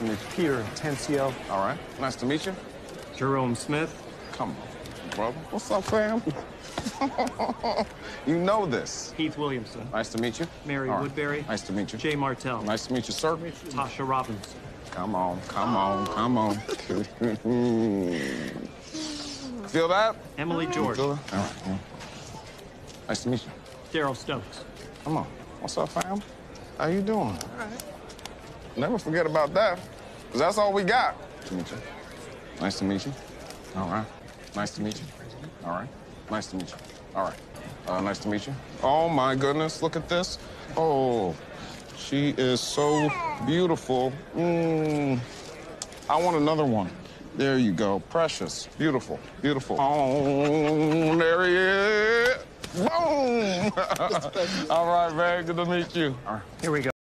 Peter Tencio. All right. Nice to meet you. Jerome Smith. Come on, brother. What's up, fam? You know this. Heath Williamson. Nice to meet you. Mary All right. Woodbury. Nice to meet you. Jay Martell. Nice to meet you, sir. Tasha Robinson. Come on, come on, come on. Feel that? Emily George. Feel that? All right. Yeah. Nice to meet you. Daryl Stokes. Come on. What's up, fam? How you doing? All right. Never forget about that, because that's all we got. Nice to meet you. Nice to meet you. All right. Nice to meet you. All right. Nice to meet you. All right. Nice to meet you. Oh, my goodness. Look at this. Oh, she is so beautiful. I want another one. There you go. Precious. Beautiful. Beautiful. Oh, there he is. Boom. All right, very good to meet you. All right. Here we go.